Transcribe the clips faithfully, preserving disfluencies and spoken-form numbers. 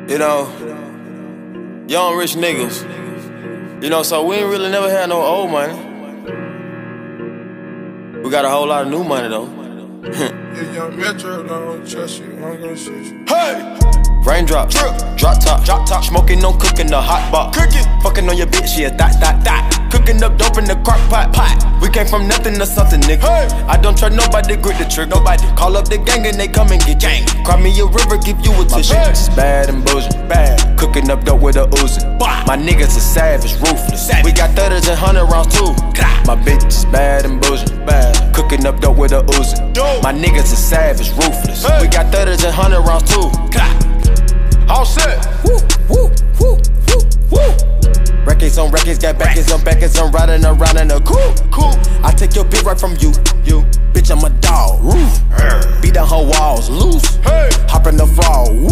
You know, young rich niggas. You know, so we ain't really never had no old money. We got a whole lot of new money though. If young Metro don't trust you, I'm gonna shoot you. Hey! Raindrop, drip, drop top, drop top. Smoking on cooking the hot pot. Cooking, fucking on your bitch, yeah, that, that, that. Cooking up dope in the crock pot, pot. We came from nothing to something, nigga. Hey. I don't try nobody, grip the trick. Nobody call up the gang and they come and get gang. Cry me a river, give you a tissue. My bitch is bad and Boujee, bad. Cooking up dope with a Uzi. My niggas are savage, ruthless. Savage. We got thirties and hundred rounds too. My bitch is bad and Boujee, bad. Cooking up dope with a Uzi. My niggas are savage, ruthless. Hey. We got thirties and hundred rounds too. All set. Woo, woo, woo, woo, woo. Records on records, got backers on backers. I'm riding around in a cool, cool. I take your bitch right from you, you. Bitch, I'm a dog. Roof. Beat down her walls, loose. Hey. Hop in the fall. Woo.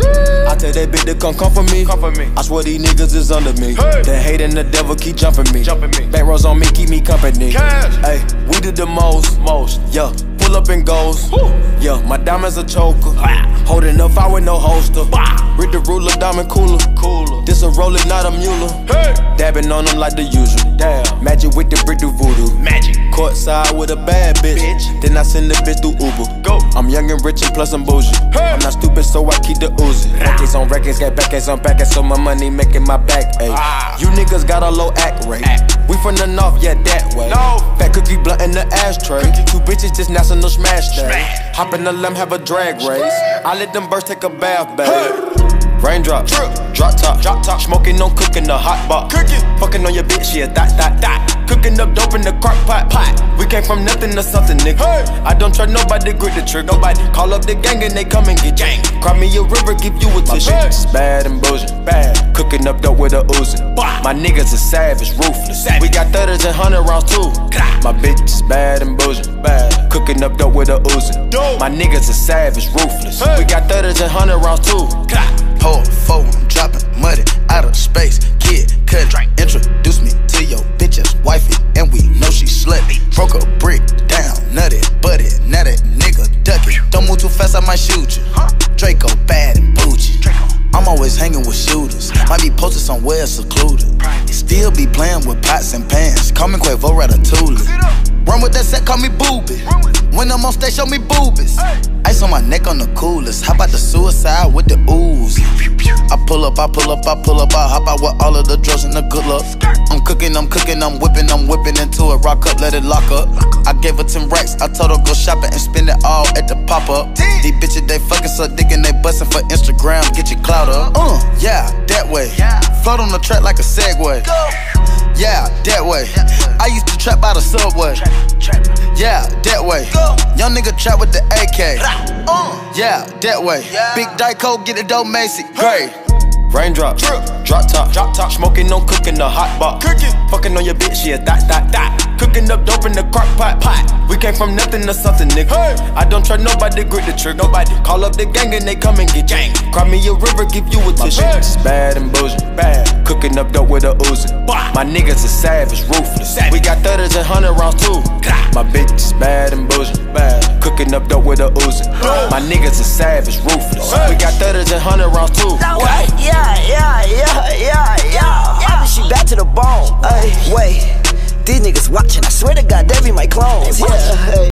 I tell that bitch to come come for me. Come for me. I swear these niggas is under me. Hey. The hate and the devil keep jumping me. Jumping me. Bank rolls on me, keep me company. Cash. Hey, we did the most, most. Yeah. Pull up and goes. Woo. Yeah, my diamonds a choker. Wow. Holding up, I with no holster. Wow. Read the ruler, diamond cooler. Cooler. This a roller, not a mule. Hey. Dabbing on them like the usual. Damn. Magic with the brick do voodoo. Magic. Courtside with a bad bitch. bitch. Then I send the bitch through Uber. Go. I'm young and rich and plus I'm bougie. Hey. I'm not stupid, so I keep the Uzi. Records on records, got backers on backers, so my money making my back ache. Ah. You niggas got a low act rate. Act. We from the north, yeah, that way. No. Fat cookie blunt in the ashtray. Cookie. Two bitches just national smash day. Smash. Hop in the limb, have a drag race. I let them birds take a bath, babe. Hey. Raindrop, drip, drop top, drop top. Smoking on cooking the hot pot. Cooking, fucking on your bitch, yeah, that, that, that. Cooking up dope in the crock pot, pot. We came from nothing to something, nigga. Hey. I don't try nobody, grip the trick. Nobody call up the gang and they come and get gang. Cry me a river, give you a tissue. My bitch is bad and Boujee, bad. Cooking up dope with a Uzi. My niggas are savage, ruthless. Savage. We got thirties and hundred rounds too. My bitch is bad and Boujee, bad. Cooking up dope with a Uzi. My niggas are savage, ruthless. Hey. We got thirties and hundred rounds too. Pour four, I'm dropping muddy out of space. Kid, cut, introduce me to your bitch's wifey, and we know she slutty. Broke a brick down, nutty, buddy, now that nigga ducky. Don't move too fast, I might shoot you. Draco bad and Boujee. I'm always hanging with shooters. Might be posted somewhere secluded. Still be playing with pots and pans. Call me Quavo Ratatouille. Run with that set, call me Boobie. When I'm on stage, show me boobies. Ice on my neck on the coolest. How about the suicide with the ooze? I pull up, I pull up, I pull up, I hop out with all of the drugs and the good luck. I'm cooking, I'm cooking, I'm whipping, I'm whipping into it. Rock up, let it lock up. I gave her ten racks, I told her go shopping and spend it all at the pop-up. These bitches, they fucking suck dick and they bustin' for Instagram. Get your clout up. Uh, yeah, that way. Float on the track like a Segway. Yeah, that way. I used to trap by the subway. Yeah, that way. Young nigga trap with the A K. Yeah, that way. Big Dyco, get the dope Macy. Great. Raindrop, drip, drop top, drop top. Smoking on cooking the hot pot. Cooking, fucking on your bitch, yeah, that, that, that. Cooking up dope in the crock pot, pot. We came from nothing to something, nigga. Hey. I don't try nobody, grip the trick. Nobody call up the gang and they come and get gang. Cry me a river, give you a tissue. My bitch is bad and Boujee, bad. Cooking up dope with a Uzi. My niggas are savage, ruthless. Savage. We got thirties and hundred rounds too. My bitch is bad and Boujee, bad. Cooking up dope with a Uzi. My niggas are savage, ruthless. We got thirties and hundred rounds too. Yeah, yeah, yeah, yeah, yeah. I she back to the bone. Ay, wait, these niggas watching. I swear to God, they be my clones. Yeah.